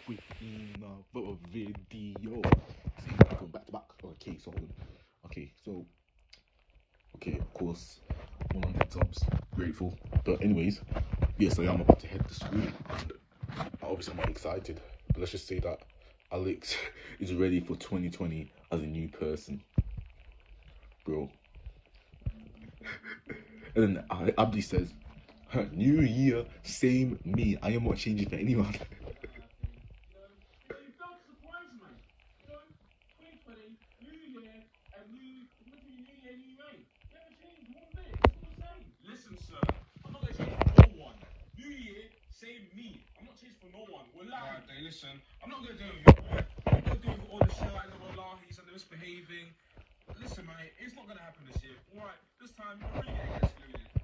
with another video. See, going back to back. Okay, so of course, 100 subs, grateful. But anyways, yes, I am about to head to school, and obviously I'm not excited. But let's just say that Alex is ready for 2020 as a new person, bro. And then Abdi says, "New year, same me. I am not changing for anyone." Listen, sir, I'm not going to change for no one. New year, same me. I'm not changing for no one. We're lying. Alright, listen, I'm not going to do it with you. I'm going to do it with all the shouting of Allahis and the misbehaving. Listen, mate, it's not going to happen this year. Alright, this time, I'm really getting excluded.